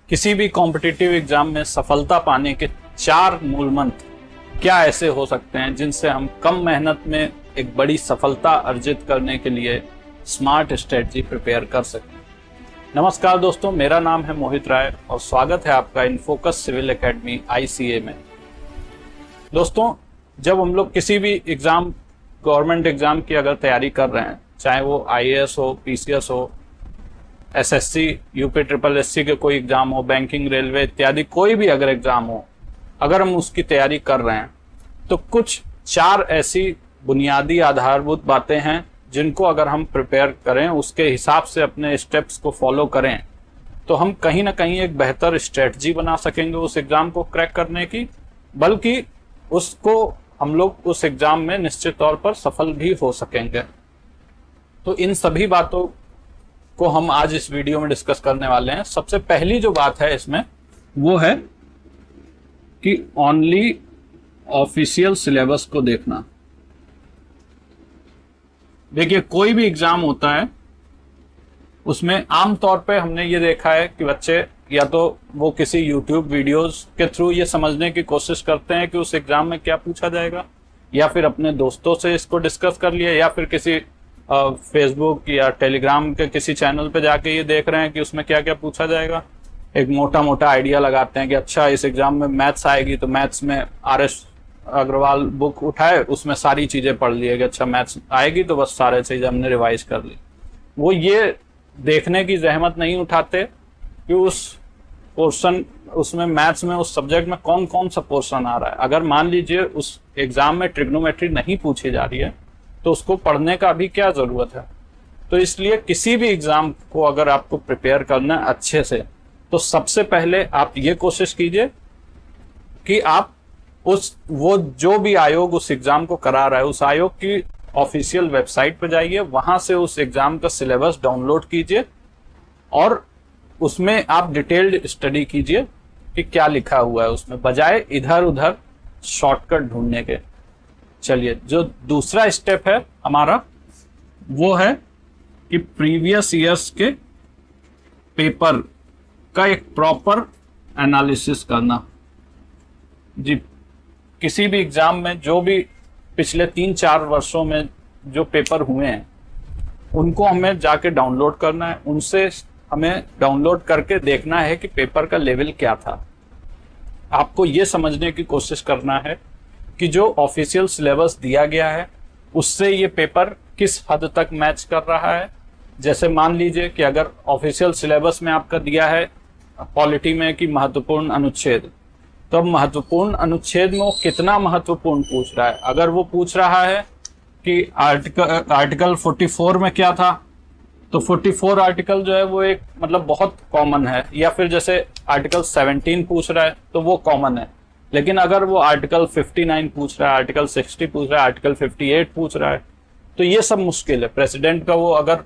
किसी भी competitive exam में सफलता पाने के 4 मूल मंत्र क्या ऐसे हो सकते हैं जिनसे हम कम मेहनत में एक बड़ी सफलता अर्जित करने के लिए स्मार्ट स्ट्रेटजी प्रिपेयर कर सकें। नमस्कार दोस्तों, मेरा नाम है मोहित राय और स्वागत है आपका इनफोकस सिविल एकेडमी ICA में। दोस्तों, जब हम लोग किसी भी एग्जाम, गवर्नमेंट एग्जाम की अगर तैयारी कर रहे हैं, चाहे वो IAS हो, PCS हो, SSC, UPSSC के कोई एग्जाम हो, बैंकिंग, रेलवे इत्यादि कोई भी अगर एग्जाम हो, अगर हम उसकी तैयारी कर रहे हैं तो कुछ 4 ऐसी बुनियादी आधारभूत बातें हैं जिनको अगर हम प्रिपेयर करें, उसके हिसाब से अपने स्टेप्स को फॉलो करें, तो हम कहीं ना कहीं एक बेहतर स्ट्रेटजी बना सकेंगे उस एग्जाम को क्रैक करने की, बल्कि उसको हम लोग उस एग्जाम में निश्चित तौर पर सफल भी हो सकेंगे। तो इन सभी बातों को हम आज इस वीडियो में डिस्कस करने वाले हैं। सबसे पहली जो बात है इसमें वो है कि ओनली ऑफिशियल सिलेबस को देखना। देखिए, कोई भी एग्जाम होता है उसमें आमतौर पे हमने ये देखा है कि बच्चे या तो वो किसी YouTube वीडियोस के थ्रू ये समझने की कोशिश करते हैं कि उस एग्जाम में क्या पूछा जाएगा, या फिर अपने दोस्तों से इसको डिस्कस कर लिया, या फिर किसी फेसबुक या टेलीग्राम के किसी चैनल पे जाके ये देख रहे हैं कि उसमें क्या क्या पूछा जाएगा। एक मोटा मोटा आइडिया लगाते हैं कि अच्छा इस एग्जाम में मैथ्स आएगी तो मैथ्स में RS अग्रवाल बुक उठाए, उसमें सारी चीजें पढ़ लिए कि अच्छा मैथ्स आएगी तो बस सारे चीजें हमने रिवाइज कर ली। वो ये देखने की जहमत नहीं उठाते कि उस पोर्शन, उसमें मैथ्स में उस सब्जेक्ट में कौन कौन सा पोर्शन आ रहा है। अगर मान लीजिए उस एग्जाम में ट्रिग्नोमेट्री नहीं पूछी जा रही है तो उसको पढ़ने का भी क्या जरूरत है। तो इसलिए किसी भी एग्जाम को अगर आपको प्रिपेयर करना है अच्छे से, तो सबसे पहले आप ये कोशिश कीजिए कि आप वो जो भी आयोग उस एग्जाम को करा रहा है, उस आयोग की ऑफिशियल वेबसाइट पर जाइए, वहां से उस एग्जाम का सिलेबस डाउनलोड कीजिए और उसमें आप डिटेल्ड स्टडी कीजिए कि क्या लिखा हुआ है उसमें, बजाय इधर उधर शॉर्टकट ढूंढने के। चलिए, जो दूसरा स्टेप है हमारा वो है कि प्रीवियस ईयर्स के पेपर का एक प्रॉपर एनालिसिस करना। जी, किसी भी एग्जाम में जो भी पिछले 3-4 वर्षों में जो पेपर हुए हैं उनको हमें जाके डाउनलोड करना है, उनसे हमें डाउनलोड करके देखना है कि पेपर का लेवल क्या था। आपको ये समझने की कोशिश करना है कि जो ऑफिशियल सिलेबस दिया गया है उससे ये पेपर किस हद तक मैच कर रहा है। जैसे मान लीजिए कि अगर ऑफिशियल सिलेबस में आपका दिया है पॉलिटी में कि महत्वपूर्ण अनुच्छेद, तो अब महत्वपूर्ण अनुच्छेद में वो कितना महत्वपूर्ण पूछ रहा है। अगर वो पूछ रहा है कि आर्टिकल 44 में क्या था, तो 44 आर्टिकल जो है वो एक मतलब बहुत कॉमन है, या फिर जैसे आर्टिकल 17 पूछ रहा है तो वो कॉमन है। लेकिन अगर वो आर्टिकल 59 पूछ रहा है, आर्टिकल 60 पूछ रहा है, आर्टिकल 58 पूछ रहा है, तो ये सब मुश्किल है। प्रेसिडेंट का वो अगर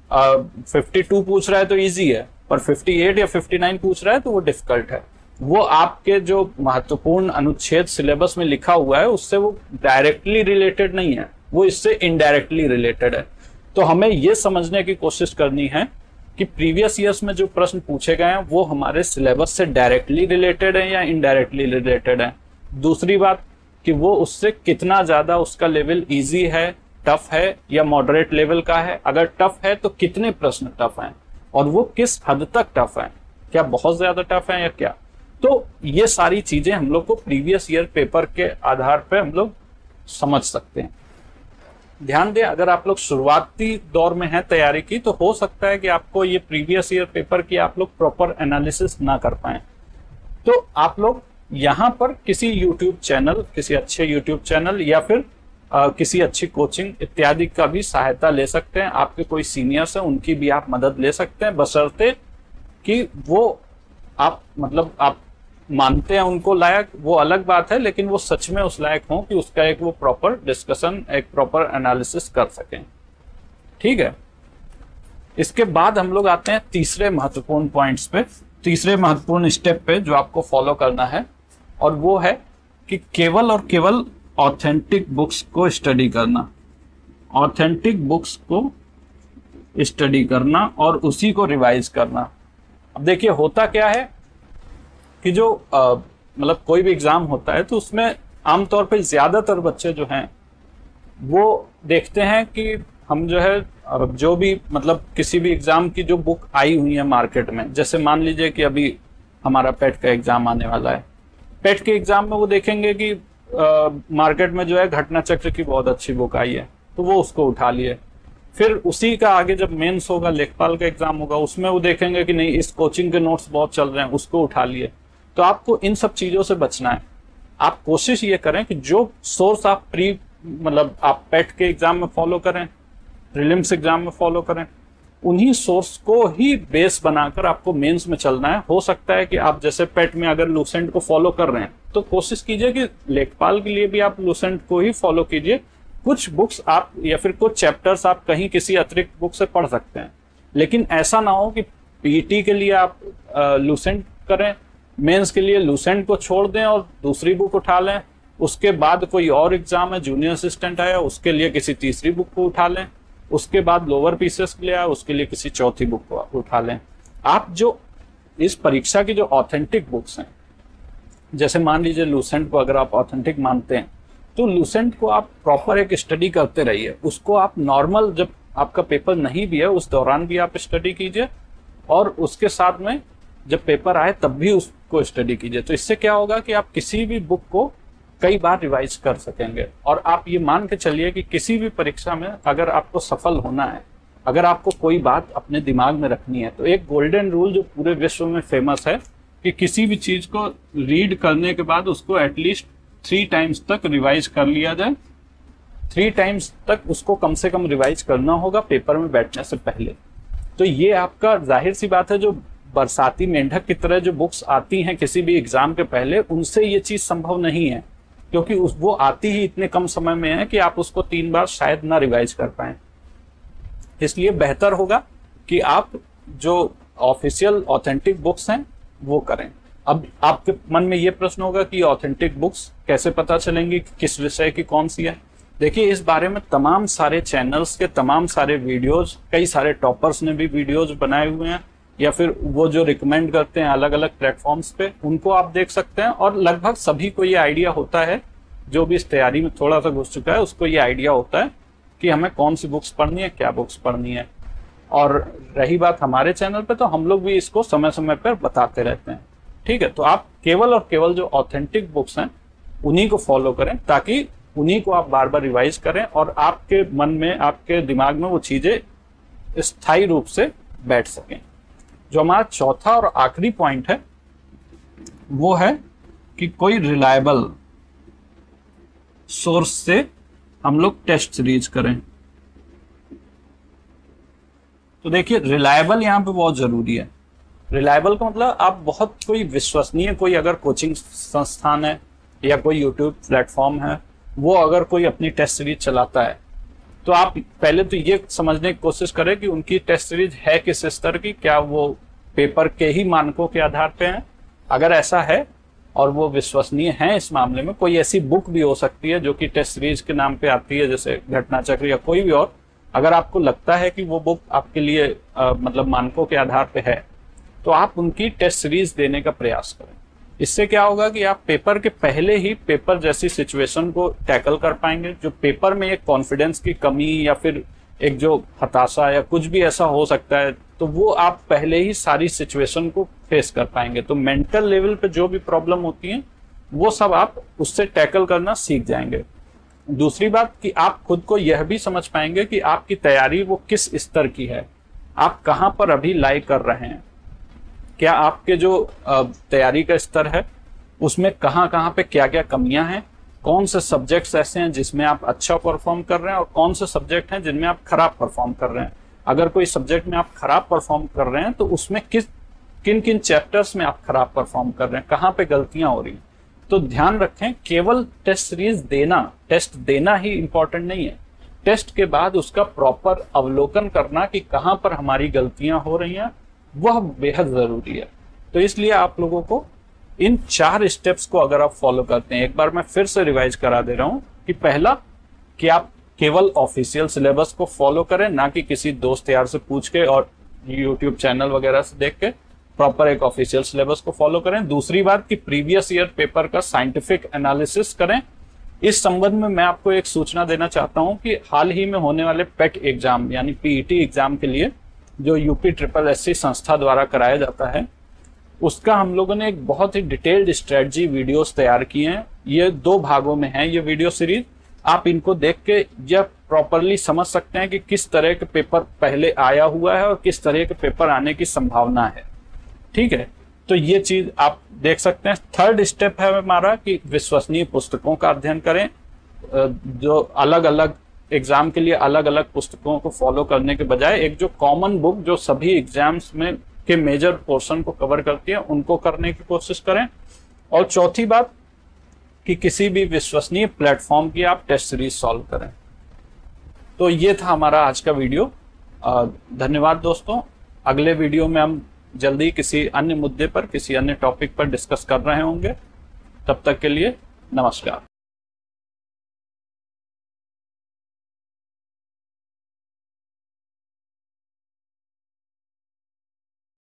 52 पूछ रहा है तो इजी है, पर 58 या 59 पूछ रहा है तो वो डिफिकल्ट है। वो आपके जो महत्वपूर्ण अनुच्छेद सिलेबस में लिखा हुआ है उससे वो डायरेक्टली रिलेटेड नहीं है, वो इससे इनडायरेक्टली रिलेटेड है। तो हमें ये समझने की कोशिश करनी है कि प्रीवियस ईयर्स में जो प्रश्न पूछे गए हैं वो हमारे सिलेबस से डायरेक्टली रिलेटेड है या इनडायरेक्टली रिलेटेड है। दूसरी बात कि वो उससे कितना ज्यादा उसका लेवल इजी है, टफ है या मॉडरेट लेवल का है। अगर टफ है तो कितने प्रश्न टफ हैं और वो किस हद तक टफ हैं, क्या बहुत ज्यादा टफ है या क्या। तो ये सारी चीजें हम लोग को प्रीवियस ईयर पेपर के आधार पर हम लोग समझ सकते हैं। ध्यान दें, अगर आप लोग शुरुआती दौर में हैं तैयारी की, तो हो सकता है कि आपको ये प्रीवियस ईयर पेपर की आप लोग प्रॉपर एनालिसिस ना कर पाए। तो आप लोग यहाँ पर किसी YouTube चैनल, किसी अच्छे YouTube चैनल या फिर किसी अच्छी कोचिंग इत्यादि का भी सहायता ले सकते हैं। आपके कोई सीनियर्स हैं उनकी भी आप मदद ले सकते हैं, बशर्ते कि वो आप मानते हैं उनको लायक, वो अलग बात है, लेकिन वो सच में उस लायक हों कि उसका एक वो प्रॉपर डिस्कशन, एक प्रॉपर एनालिसिस कर सकें। ठीक है, इसके बाद हम लोग आते हैं तीसरे महत्वपूर्ण पॉइंट्स पे, तीसरे महत्वपूर्ण स्टेप पे जो आपको फॉलो करना है, और वो है कि केवल और केवल ऑथेंटिक बुक्स को स्टडी करना। ऑथेंटिक बुक्स को स्टडी करना और उसी को रिवाइज करना। अब देखिए होता क्या है कि जो मतलब कोई भी एग्जाम होता है तो उसमें आमतौर पे ज्यादातर बच्चे जो हैं वो देखते हैं कि हम जो है जो भी मतलब किसी भी एग्जाम की जो बुक आई हुई है मार्केट में, जैसे मान लीजिए कि अभी हमारा पेट का एग्जाम आने वाला है, पेट के एग्जाम में वो देखेंगे कि मार्केट में जो है घटना चक्र की बहुत अच्छी बुक आई है, तो वो उसको उठा लिए। फिर उसी का आगे जब मेंस होगा, लेखपाल का एग्जाम होगा, उसमें वो देखेंगे कि नहीं इस कोचिंग के नोट्स बहुत चल रहे हैं, उसको उठा लिए। तो आपको इन सब चीजों से बचना है। आप कोशिश ये करें कि जो सोर्स आप मतलब आप पेट के एग्जाम में फॉलो करें, प्रीलिम्स एग्जाम में फॉलो करें, उन्हीं सोर्स को ही बेस बनाकर आपको मेंस में चलना है। हो सकता है कि आप जैसे पेट में अगर लूसेंट को फॉलो कर रहे हैं तो कोशिश कीजिए कि लेखपाल के लिए भी आप लूसेंट को ही फॉलो कीजिए। कुछ बुक्स आप या फिर कुछ चैप्टर्स आप कहीं किसी अतिरिक्त बुक से पढ़ सकते हैं, लेकिन ऐसा ना हो कि पीटी के लिए आप लूसेंट करें, मेंस के लिए लूसेंट को छोड़ दें और दूसरी बुक उठा लें, उसके बाद कोई और एग्जाम है, जूनियर असिस्टेंट आया, उसके लिए किसी तीसरी बुक को उठा लें, उसके बाद लोअर पीसेस के लिए आया, उसके लिए किसी चौथी बुक को उठा लें। आप जो इस परीक्षा की जो ऑथेंटिक बुक्स हैं, जैसे मान लीजिए लूसेंट को अगर आप ऑथेंटिक मानते हैं तो लूसेंट को आप प्रॉपर एक स्टडी करते रहिए। उसको आप नॉर्मल जब आपका पेपर नहीं भी है उस दौरान भी आप स्टडी कीजिए, और उसके साथ में जब पेपर आए तब भी उसको स्टडी कीजिए। तो इससे क्या होगा कि आप किसी भी बुक को कई बार रिवाइज कर सकेंगे। और आप ये मान के चलिए कि किसी भी परीक्षा में अगर आपको सफल होना है, अगर आपको कोई बात अपने दिमाग में रखनी है, तो एक गोल्डन रूल जो पूरे विश्व में फेमस है कि किसी भी चीज को रीड करने के बाद उसको एटलीस्ट 3 टाइम्स तक रिवाइज कर लिया जाए। 3 टाइम्स तक उसको कम से कम रिवाइज करना होगा पेपर में बैठने से पहले। तो ये आपका जाहिर सी बात है, जो बरसाती मेंढक की तरह जो बुक्स आती हैं किसी भी एग्जाम के पहले, उनसे ये चीज संभव नहीं है, क्योंकि वो आती ही इतने कम समय में है कि आप उसको 3 बार शायद ना रिवाइज कर पाए। इसलिए बेहतर होगा कि आप जो ऑफिशियल ऑथेंटिक बुक्स हैं वो करें। अब आपके मन में ये प्रश्न होगा कि ऑथेंटिक बुक्स कैसे पता चलेंगी, किस विषय की कौन सी है। देखिए, इस बारे में तमाम सारे चैनल्स के तमाम सारे वीडियोज, कई सारे टॉपर्स ने भी वीडियोज बनाए हुए हैं, या फिर वो जो रिकमेंड करते हैं अलग अलग प्लेटफॉर्म्स पे, उनको आप देख सकते हैं। और लगभग सभी को ये आइडिया होता है, जो भी इस तैयारी में थोड़ा सा घुस चुका है उसको ये आइडिया होता है कि हमें कौन सी बुक्स पढ़नी है, क्या बुक्स पढ़नी है। और रही बात हमारे चैनल पे, तो हम लोग भी इसको समय समय पर बताते रहते हैं। ठीक है, तो आप केवल और केवल जो ऑथेंटिक बुक्स हैं उन्हीं को फॉलो करें, ताकि उन्हीं को आप बार बार रिवाइज करें और आपके मन में, आपके दिमाग में वो चीजें स्थायी रूप से बैठ सकें। जो हमारा चौथा और आखिरी पॉइंट है वो है कि कोई रिलायबल सोर्स से हम लोग टेस्ट सीरीज करें। तो देखिए, रिलायबल यहां पे बहुत जरूरी है। रिलायबल का मतलब आप बहुत कोई विश्वसनीय कोई अगर कोचिंग संस्थान है या कोई यूट्यूब प्लेटफॉर्म है, वो अगर कोई अपनी टेस्ट सीरीज चलाता है, तो आप पहले तो ये समझने की कोशिश करें कि उनकी टेस्ट सीरीज है किस स्तर की, क्या वो पेपर के ही मानकों के आधार पे है। अगर ऐसा है और वो विश्वसनीय है, इस मामले में कोई ऐसी बुक भी हो सकती है जो कि टेस्ट सीरीज के नाम पे आती है, जैसे घटना चक्र या कोई भी और। अगर आपको लगता है कि वो बुक आपके लिए मतलब मानकों के आधार पे है, तो आप उनकी टेस्ट सीरीज देने का प्रयास करें। इससे क्या होगा कि आप पेपर के पहले ही पेपर जैसी सिचुएशन को टैकल कर पाएंगे। जो पेपर में एक कॉन्फिडेंस की कमी या फिर एक जो हताशा या कुछ भी ऐसा हो सकता है, तो वो आप पहले ही सारी सिचुएशन को फेस कर पाएंगे। तो मेंटल लेवल पे जो भी प्रॉब्लम होती है वो सब आप उससे टैकल करना सीख जाएंगे। दूसरी बात कि आप खुद को यह भी समझ पाएंगे कि आपकी तैयारी वो किस स्तर की है, आप कहाँ पर अभी लाई कर रहे हैं, क्या आपके जो तैयारी का स्तर है उसमें कहाँ कहाँ पे क्या क्या कमियां हैं, कौन से सब्जेक्ट्स ऐसे हैं जिसमें आप अच्छा परफॉर्म कर रहे हैं और कौन से सब्जेक्ट हैं जिनमें आप खराब परफॉर्म कर रहे हैं। अगर कोई सब्जेक्ट में आप खराब परफॉर्म कर रहे हैं तो उसमें किन किन चैप्टर्स में आप खराब परफॉर्म कर रहे हैं, कहाँ पे गलतियां हो रही हैं। तो ध्यान रखें, केवल टेस्ट सीरीज टेस्ट देना ही इंपॉर्टेंट नहीं है, टेस्ट के बाद उसका प्रॉपर अवलोकन करना कि कहाँ पर हमारी गलतियां हो रही हैं, वह बेहद जरूरी है। तो इसलिए आप लोगों को इन 4 स्टेप्स को अगर आप फॉलो करते हैं, एक बार मैं फिर से रिवाइज करा दे रहा हूं कि पहला कि आप केवल ऑफिशियल सिलेबस को फॉलो करें, ना कि किसी दोस्त यार से पूछ के और यूट्यूब चैनल वगैरह से देख के। प्रॉपर एक ऑफिशियल सिलेबस को फॉलो करें। दूसरी बात कि प्रीवियस ईयर पेपर का साइंटिफिक एनालिसिस करें। इस संबंध में मैं आपको एक सूचना देना चाहता हूं कि हाल ही में होने वाले पेट एग्जाम यानी पीईटी एग्जाम के लिए जो यूपी ट्रिपल एससी संस्था द्वारा कराया जाता है, उसका हम लोगों ने एक बहुत ही डिटेल्ड स्ट्रेटजी वीडियोस तैयार किए हैं। ये 2 भागों में है ये वीडियो सीरीज। आप इनको देख के यह प्रॉपरली समझ सकते हैं कि किस तरह के पेपर पहले आया हुआ है और किस तरह के पेपर आने की संभावना है। ठीक है, तो ये चीज आप देख सकते हैं। थर्ड स्टेप है हमारा कि विश्वसनीय पुस्तकों का अध्ययन करें। जो अलग अलग एग्जाम के लिए अलग अलग पुस्तकों को फॉलो करने के बजाय एक जो कॉमन बुक जो सभी एग्जाम्स में के मेजर पोर्शन को कवर करती है उनको करने की कोशिश करें। और चौथी बात कि किसी भी विश्वसनीय प्लेटफॉर्म की आप टेस्ट सीरीज सॉल्व करें। तो ये था हमारा आज का वीडियो। धन्यवाद दोस्तों। अगले वीडियो में हम जल्दी किसी अन्य मुद्दे पर किसी अन्य टॉपिक पर डिस्कस कर रहे होंगे। तब तक के लिए नमस्कार।